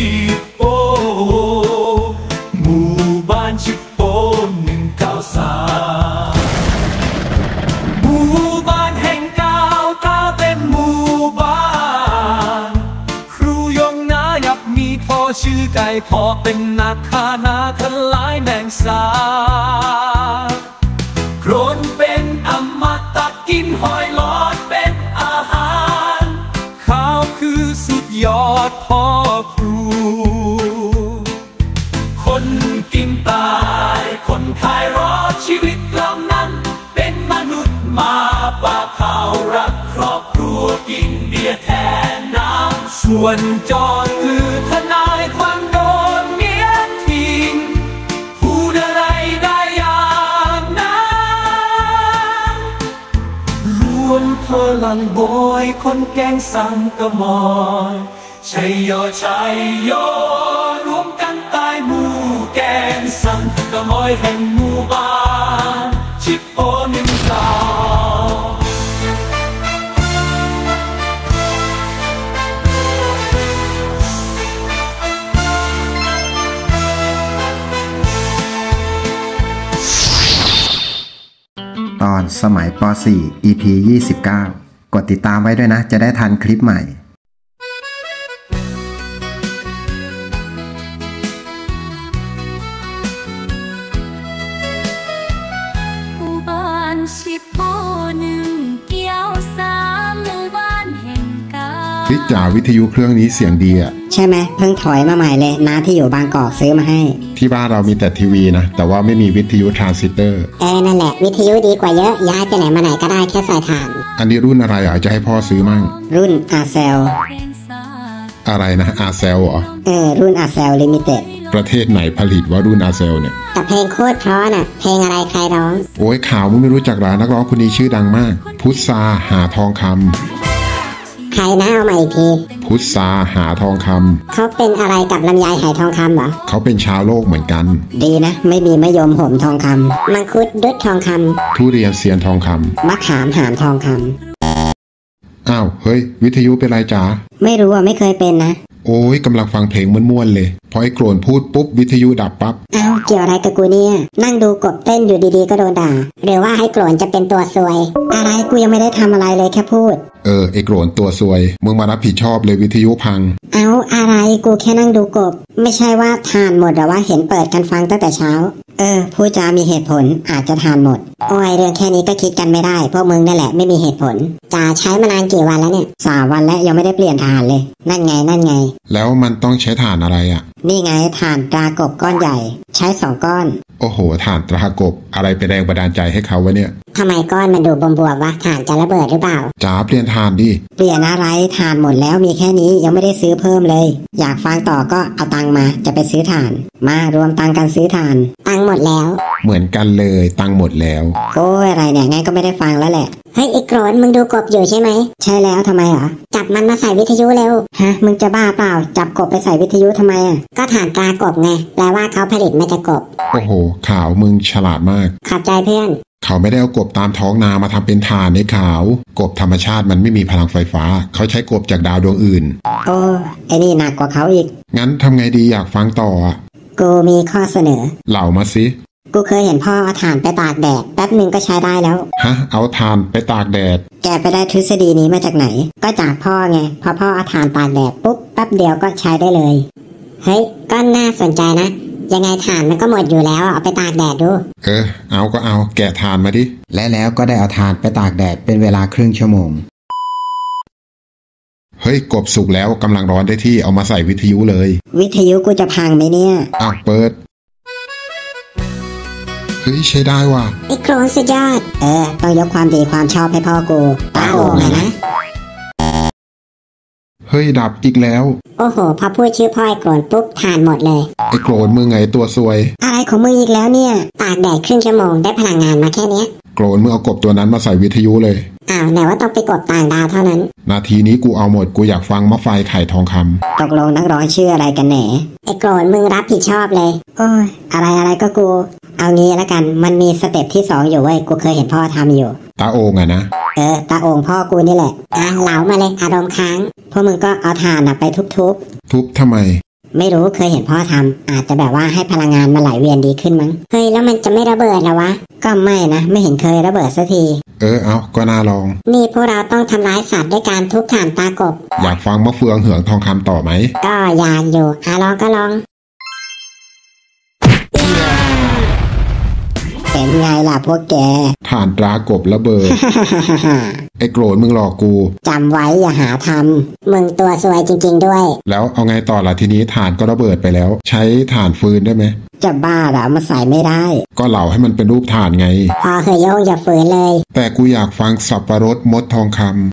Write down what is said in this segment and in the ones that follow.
ชิโปหมู่บ้านชิโป193หมู่บ้านแห่งก้าวเป็นหมู่บ้านครูยงนายับมีพ่อชื่อไก่พ่อเป็นนักฆ่านาทลายแมงสาบโกรนเป็นอมตะกินหอยหลอดเป็นอาหารข้าวคือสุดยอดพ่อครูคนกินตายคนขายรอดชีวิตเหล่านั้นเป็นมนุษย์มาปะเขารักครอบครัวกินเบียร์แทนน้ำส่วนจอดคือทนายความโดนเมียทิ้งพูดอะไรได้อย่างนั้นรวมพลังโบยคนแกงสังกะมอยชัยโยชัยโยรวมกันตายหมู่แกงสังกะมอยแห่งหมู่บ้านชิปโปตอนสมัยป .4 EP 29 กดติดตามไว้ด้วยนะจะได้ทันคลิปใหม่หมู่บ้านชิปโป1เกี่ยว3หมู่บ้านแห่งกาพี่จ๋าวิทยุเครื่องนี้เสียงดีอ่ะใช่ไหมเพิ่งถอยมาใหม่เลยน้าที่อยู่บางกอกซื้อมาให้ที่บ้านเรามีแต่ทีวีนะแต่ว่าไม่มีวิทยุทรานซิสเตอร์นั่นแหละวิทยุดีกว่าเยอะย้ายไปไหนมาไหนก็ได้แค่สายถ่านอันนี้รุ่นอะไรจะให้พ่อซื้อมั่งรุ่นอาเซลอะไรนะอาเซลเหรอรุ่นอาเซลลิมิเต็ดประเทศไหนผลิตว่ารุ่นอาเซลเนี่ยแต่เพลงโคตรเพราะน่ะเพลงอะไรใครร้องโอ้ยข่าวมึงไม่รู้จักหรอนักร้องคนนี้ชื่อดังมากพุทธาหาทองคำใครนะเอามาอีกทีพุทธาหาทองคำเขาเป็นอะไรกับลำไยไหทองคำเหรอเขาเป็นชาวโลกเหมือนกันดีนะไม่มีมะยมหอมทองคำมังคุดดุดทองคำทุเรียนเซียนทองคำมะขามหามทองคำอ้าวเฮ้ยวิทยุเป็นไรจ๋าไม่รู้ไม่เคยเป็นนะโอ้ยกำลังฟังเพลงม่วนๆเลยพอไอ้โกรนพูดปุ๊บวิทยุดับปั๊บอ้าวเกี่ยวอะไรกับกูเนี่ยนั่งดูกบเต้นอยู่ดีๆก็โดนด่าหรือว่าให้โกรนจะเป็นตัวซวยอะไรกูยังไม่ได้ทำอะไรเลยแค่พูดไอ้โกรนตัวซวยมึงมารับผิดชอบเลยวิทยุพังเอาอะไรกูแค่นั่งดูกบไม่ใช่ว่าทานหมดหรอว่าเห็นเปิดกันฟังตั้งแต่เช้าผู้จามีเหตุผลอาจจะทานหมดโอ้ยเรื่องแค่นี้ก็คิดกันไม่ได้พวกมึงนั่นแหละไม่มีเหตุผลจ่าใช้มานานกี่วันแล้วเนี่ย3 วันแล้วยังไม่ได้เปลี่ยนทานเลยนั่นไงแล้วมันต้องใช้ถ่านอะไรอ่ะนี่ไงถ่านตรากบก้อนใหญ่ใช้2 ก้อนโอ้โหถ่านตรากบอะไรเป็นแรงบันดาลใจให้เขาวะเนี่ยทำไมก้อนมันดูบวมๆวะถ่านจะระเบิดหรือเปล่าจ๋าเปลี่ยนถ่านดิเปลี่ยนอะไรถ่านหมดแล้วมีแค่นี้ยังไม่ได้ซื้อเพิ่มเลยอยากฟังต่อก็เอาตังมาจะไปซื้อถ่านมารวมตังกันซื้อถ่านตังหมดแล้วเหมือนกันเลยตังหมดแล้วโอ้ยอะไรเนี่ยงั้นก็ไม่ได้ฟังแล้วแหละเฮ้ยไอ้โกรนมึงดูกบอยู่ใช่ไหมใช่แล้วทำไมเหรอจับมันมาใส่วิทยุเร็วฮะมึงจะบ้าเปล่าจับกบไปใส่วิทยุทำไมก็ถ่านตรากบไงแปลว่าเขาผลิตมาจากกบโอ้โหข่าวมึงฉลาดมากขอบใจเพื่อนเขาไม่ได้เอากบตามท้องนามาทำเป็นถ่านในข่าวกบธรรมชาติมันไม่มีพลังไฟฟ้าเขาใช้กบจากดาวดวงอื่นโอ้ไอ้นี่หนักกว่าเขาอีกงั้นทำไงดีอยากฟังต่อกูมีข้อเสนอเล่ามาสิกูเคยเห็นพ่อเอาถ่านไปตากแดดแป๊บนึงก็ใช้ได้แล้วฮะเอาถ่านไปตากแดดแกไปได้ทฤษฎีนี้มาจากไหนก็จากพ่อไงพอพ่อเอาถ่านตากแดดปุ๊บแป๊บเดียวก็ใช้ได้เลยเฮ้ยก็น่าสนใจนะยังไงถ่านมันก็หมดอยู่แล้วเอาไปตากแดดดูเอาก็เอาแกะถ่านมาดิแล้วก็ได้เอาถ่านไปตากแดดเป็นเวลาครึ่งชั่วโมงเฮ้ยกบสุกแล้วกำลังร้อนได้ที่เอามาใส่วิทยุเลยวิทยุกูจะพังไหมเนี่ยเปิดเฮ้ยใช้ได้ว่ะไอ้โครนสุดยอดต้องยกความดีความชอบให้พ่อกูตาโอ่งนะเฮ้ยดับอีกแล้วโอ้โหพอพูดชื่อพ่อไอ้โกรนปุ๊บถ่านหมดเลยไอ้โกรนมึงไงตัวซวยอะไรของมึงอีกแล้วเนี่ยตากแดดครึ่งชั่วโมงได้พลังงานมาแค่นี้โกรนมึงเอากบตัวนั้นมาใส่วิทยุเลยไหนว่าต้องไปกบต่างดาวเท่านั้นนาทีนี้กูเอาหมดกูอยากฟังมะไฟไข่ทองคำตกลงนักร้องชื่ออะไรกันแหนไอ้โกรนมึงรับผิดชอบเลยโอ้ยอะไรก็กูเอางี้แล้วกันมันมีสเต็ปที่2อยู่เว้ยกูเคยเห็นพ่อทำอยู่ตาโอ่งนะตาโอ่งพ่อกูนี่แหละเหลามาเลยอารมณ์ค้างพวกมึงก็เอาถ่านไปทุบทำไมไม่รู้เคยเห็นพ่อทำอาจจะแบบว่าให้พลังงานมันไหลเวียนดีขึ้นมั้งเฮ้ยแล้วมันจะไม่ระเบิดเหรอวะก็ไม่นะไม่เห็นเคยระเบิดสักทีเอาก็น่าลองนี่พวกเราต้องทำร้ายสัตว์ด้วยการทุบถ่านตากบอยากฟังมะเฟืองเหืองทองคำต่อไหมก็อยากอยู่ลองก็ลองเป็นไงล่ะพวกแกถ่านตรากบระเบิด ไอ้โกรธมึงหลอกกูจำไว้อย่าหาทำมึงตัวซวยจริงๆด้วยแล้วเอาไงต่อล่ะทีนี้ถ่านก็ระเบิดไปแล้วใช้ถ่านฟืนได้ไหมจะบ้าเหรอมาใส่ไม่ได้ก็เหลาให้มันเป็นรูปถ่านไงพอเคยโยงอย่าฝืนเลยแต่กูอยากฟังสับปะรดมดทองคำ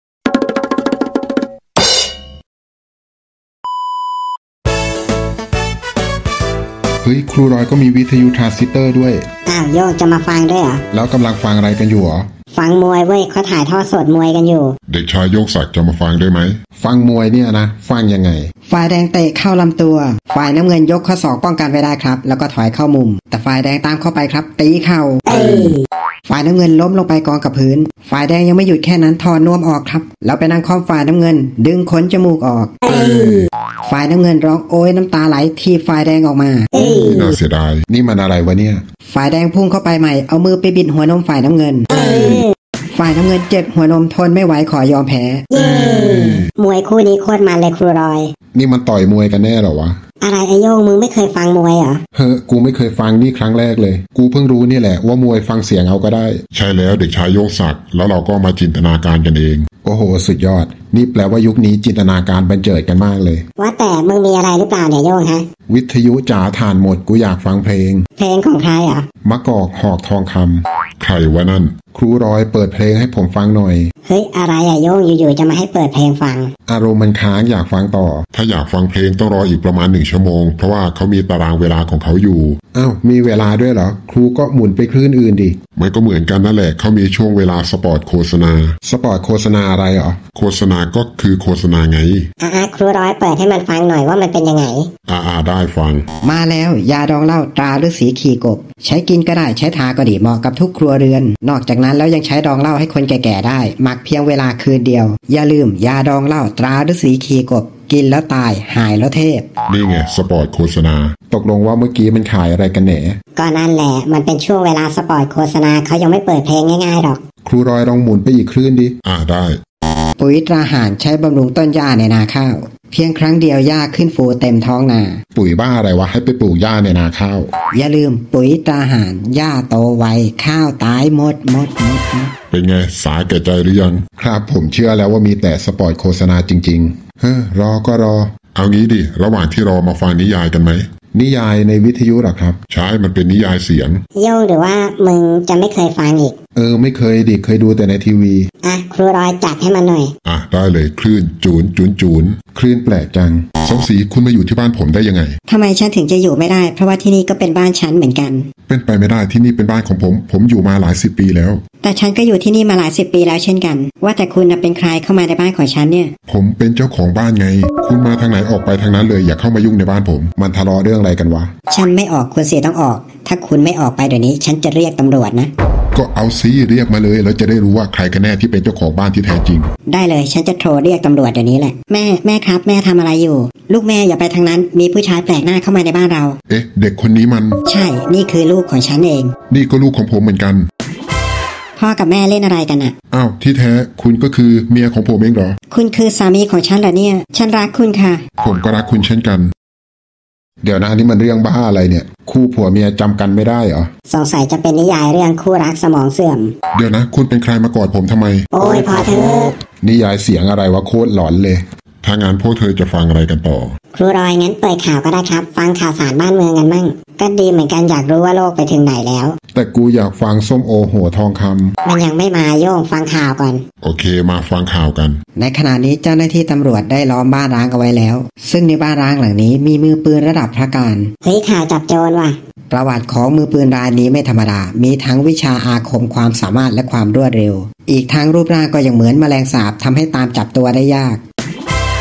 เฮ้ยครูรอยก็มีวิทยุทรานซิสเตอร์ด้วยอ้าวโยงจะมาฟังด้วยเหรอแล้วกำลังฟังอะไรกันอยู่หรอฟังมวยเว้ยเขาถ่ายทอดสดมวยกันอยู่เด็กชายโยกศักดิ์จะมาฟังได้ไหมฟังมวยเนี่ยนะฟังยังไงฝ่ายแดงเตะเข้าลำตัวฝ่ายน้ำเงินยกข้อศอกป้องกันไว้ได้ครับแล้วก็ถอยเข้ามุมแต่ฝ่ายแดงตามเข้าไปครับตีเข่าฝ่ายน้ำเงินล้มลงไปกองกับพื้นฝ่ายแดงยังไม่หยุดแค่นั้นถอนนวมออกครับแล้วไปนั่งค้อมฝ่ายน้ำเงินดึงขนจมูกออกฝ่ายน้ำเงินร้องโอยน้ำตาไหลทีฝ่ายแดงออกมาน่าเสียดายนี่มันอะไรวะเนี่ยฝ่ายแดงพุ่งเข้าไปใหม่เอามือไปบิดหัวนมฝ่ายน้ำเงินฝ่ายน้ำเงินเจ็บหัวนมทนไม่ไหวขอยอมแพ้มวยคู่นี้โคตรมันเลยครูรอยนี่มันต่อยมวยกันแน่เหรอวะอะไรไอโยงมึงไม่เคยฟังมวยเหรอกูไม่เคยฟังนี่ครั้งแรกเลยกูเพิ่งรู้นี่แหละว่ามวยฟังเสียงเอาก็ได้ใช่แล้วเด็กชายโยกศักดิ์แล้วเราก็มาจินตนาการกันเองโอ้โหสุดยอดนี่แปลว่ายุคนี้จินตนาการบันเจิดกันมากเลยว่าแต่มึงมีอะไรหรือเปล่าเนี่ยโยงฮะวิทยุจ๋าถ่านหมดกูอยากฟังเพลงของใครอ่ะมะกอกหอกทองคำใครวะนั่นครูรอยเปิดเพลงให้ผมฟังหน่อยเฮ้ยอะไรอะโยงอยู่ๆจะมาให้เปิดเพลงฟังอารมณ์มันค้างอยากฟังต่อถ้าอยากฟังเพลงต้องรออีกประมาณ1 ชั่วโมงเพราะว่าเขามีตารางเวลาของเขาอยู่อ้าวมีเวลาด้วยเหรอครูก็หมุนไปคลื่นอื่นดิมันก็เหมือนกันนั่นแหละเขามีช่วงเวลาสปอร์ตโฆษณาสปอร์ตโฆษณาอะไรเหรอโฆษณาก็คือโฆษณาไงครูร้อยเปิดให้มันฟังหน่อยว่ามันเป็นยังไงได้ฟังมาแล้วยาดองเหล้าตราฤาษีขี่กบใช้กินก็ได้ใช้ทาก็ดีเหมาะกับทุกครัวเรือนนอกจากนั้นแล้วยังใช้ดองเหล้าให้คนแก่ๆได้หมักเพียงเวลาคืนเดียวอย่าลืมยาดองเหล้าตราฤาษีขี่กบกินแล้วตายหายแล้วเทพนี่ไงสปอร์ตโฆษณาตกลงว่าเมื่อกี้มันขายอะไรกันแหนก็นั่นแหละมันเป็นช่วงเวลาสปอร์ตโฆษณาเขายังไม่เปิดเพลงง่ายๆหรอกครูรอยลองหมุนไปอีกคลื่นดิได้ปุ๋ยตราห่านใช้บำรุงต้นหญ้าในนาข้าวเพียงครั้งเดียวหญ้าขึ้นฟูเต็มท้องนาปุ๋ยบ้าอะไรวะให้ไปปลูกหญ้าในนาข้าวอย่าลืมปุ๋ยตราห่านหญ้าโตไวข้าวตายหมดเป็นไงสาแก่ใจหรือยังครับผมเชื่อแล้วว่ามีแต่สปอร์ตโฆษณาจริงๆรอก็รอเอางี้ดิระหว่างที่รอมาฟังนิยายกันไหมนิยายในวิทยุหรอครับใช่มันเป็นนิยายเสียงโยงหรือว่ามึงจะไม่เคยฟังอีกไม่เคยดิเคยดูแต่ในทีวีครูรอยจัดให้มันหน่อยได้เลยคลื่นจูนคลื่นแปลกจังสมศรีคุณมาอยู่ที่บ้านผมได้ยังไงทำไมฉันถึงจะอยู่ไม่ได้เพราะว่าที่นี่ก็เป็นบ้านฉันเหมือนกันเป็นไปไม่ได้ที่นี่เป็นบ้านของผมอยู่มาหลาย10 ปีแล้วแต่ฉันก็อยู่ที่นี่มาหลาย10 ปีแล้วเช่นกันว่าแต่คุณเป็นใครเข้ามาในบ้านของฉันเนี่ยผมเป็นเจ้าของบ้านไงคุณมาทางไหนออกไปทางนั้นเลยอย่าเข้ามายุ่งในบ้านผมมันทะเลาะเรื่องอะไรกันวะฉันไม่ออกคุณเสียต้องออกถ้าคุณไม่ออกไปเดี๋ยวนี้ฉันจะเรียกตำรวจนะก็เอาซิเรียกมาเลยแล้วจะได้รู้ว่าใครกันแน่ที่เป็นเจ้าของบ้านที่แท้จริงได้เลยฉันจะโทรเรียกตำรวจเดี๋ยวนี้แหละแม่ครับแม่ทำอะไรอยู่ลูกแม่อย่าไปทางนั้นมีผู้ชายแปลกหน้าเข้ามาในบ้านเราเด็กคนนี้มันใช่นี่คือลูกของฉันเองนี่ก็ลูกของผมเหมือนกันพ่อกับแม่เล่นอะไรกันอะอ้าวที่แท้คุณก็คือเมียของผมเองเหรอคุณคือสามีของฉันเหรอเนี่ยฉันรักคุณค่ะผมก็รักคุณเช่นกันเดี๋ยวนะนี่มันเรื่องบ้าอะไรเนี่ยคู่ผัวเมียจำกันไม่ได้เหรอสงสัยจะเป็นนิยายเรื่องคู่รักสมองเสื่อมเดี๋ยวนะคุณเป็นใครมากอดผมทำไมโอ้ยพอเถอะนิยายเสียงอะไรวะโคตรหลอนเลยถ้างั้นพวกเธอจะฟังอะไรกันต่อครูรอยงั้นเปิดข่าวก็ได้ครับฟังข่าวสารบ้านเมืองกันมั่งก็ดีเหมือนกันอยากรู้ว่าโลกไปถึงไหนแล้วแต่กูอยากฟังส้มโอหัวทองคำมันยังไม่มาโย่งฟังข่าวก่อนโอเคมาฟังข่าวกันในขณะนี้เจ้าหน้าที่ตำรวจได้ล้อมบ้านร้างเอาไว้แล้วซึ่งในบ้านร้างหลังนี้มีมือปืนระดับพระการเฮ้ยข่าวจับโจรว่ะประวัติของมือปืนรายนี้ไม่ธรรมดามีทั้งวิชาอาคมความสามารถและความรวดเร็วอีกทั้งรูปร่างก็ยังเหมือนแมลงสาบทำให้ตามจับตัวได้ยาก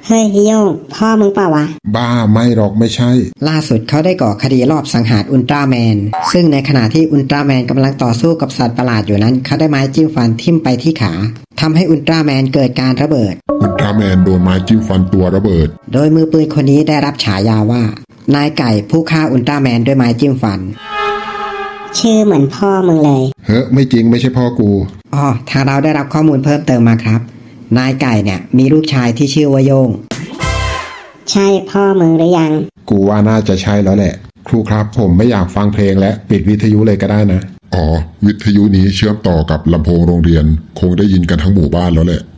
เฮ้ยพี่โย่งพ่อมึงเปล่าวะบ้าไม่หรอกไม่ใช่ล่าสุดเขาได้ก่อคดีรอบสังหารอุลตร้าแมนซึ่งในขณะที่อุลตร้าแมนกำลังต่อสู้กับสัตว์ประหลาดอยู่นั้นเขาได้ไม้จิ้มฟันทิ่มไปที่ขาทำให้อุลตร้าแมนเกิดการระเบิดอุลตร้าแมนโดนไม้จิ้มฟันตัวระเบิดโดยมือปืนคนนี้ได้รับฉายาว่านายไก่ผู้ฆ่าอุลตร้าแมนด้วยไม้จิ้มฟันชื่อเหมือนพ่อมึงเลยเฮ้ยไม่จริงไม่ใช่พ่อกูทางเราได้รับข้อมูลเพิ่มเติมมาครับนายไก่เนี่ยมีลูกชายที่ชื่อว่าโย่งใช่พ่อมึงหรือยังกูว่าน่าจะใช่แล้วแหละครูครับผมไม่อยากฟังเพลงและปิดวิทยุเลยก็ได้นะวิทยุนี้เชื่อมต่อกับลำโพงโรงเรียนคงได้ยินกันทั้งหมู่บ้านแล้วแหละ